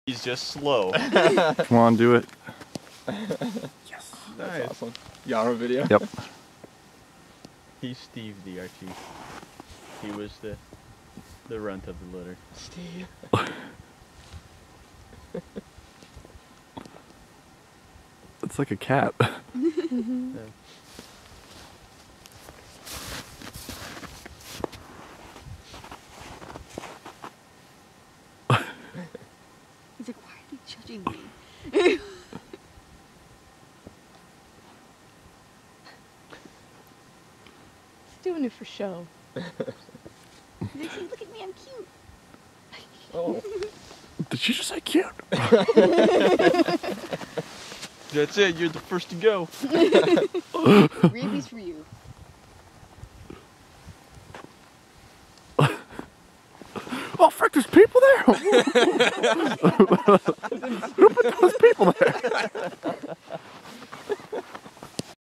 He's just slow. Come on, do it. Yes. That's Nice. awesome. You on video? Yep. He's Steve the Archie. He was the runt of the litter. Steve. It's like a cat. Yeah. He's like, why are you judging me? He's doing it for show. He's like, "See, look at me, I'm cute." Oh. Did she just say cute? That's it, you're the first to go. Rabies for you. Oh, frick, there's people there! Who put those people there?